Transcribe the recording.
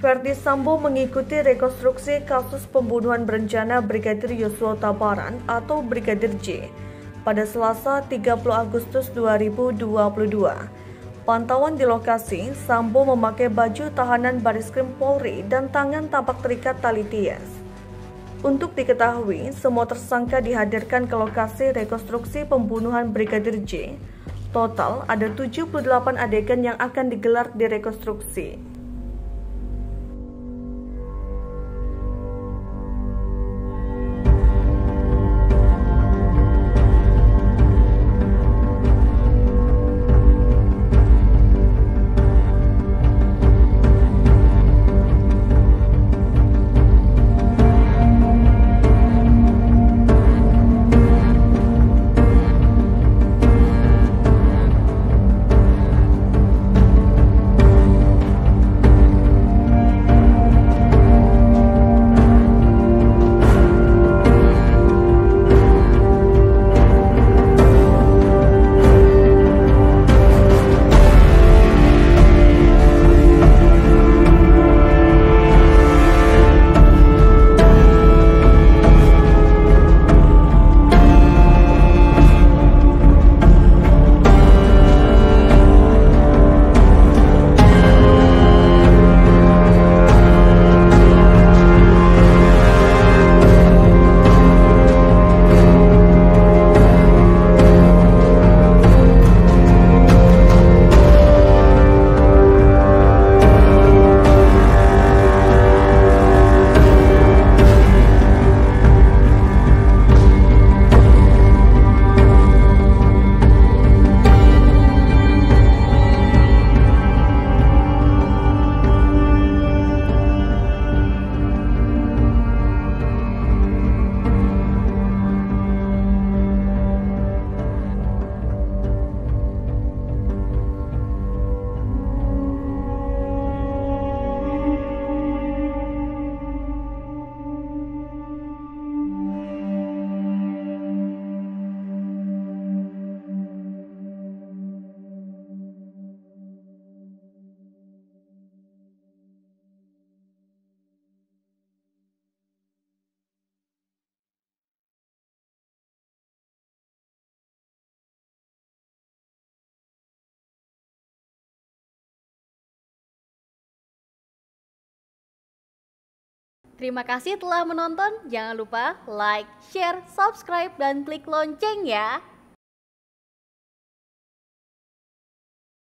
Verdi Sambo mengikuti rekonstruksi kasus pembunuhan berencana Brigadir Yosua Huta Barat atau Brigadir J pada Selasa 30 Agustus 2022. Pantauan di lokasi, Sambo memakai baju tahanan Bareskrim Polri dan tangan tampak terikat tali tias. Untuk diketahui, semua tersangka dihadirkan ke lokasi rekonstruksi pembunuhan Brigadir J. Total ada 78 adegan yang akan digelar di rekonstruksi. Terima kasih telah menonton. Jangan lupa like, share, subscribe, dan klik lonceng ya.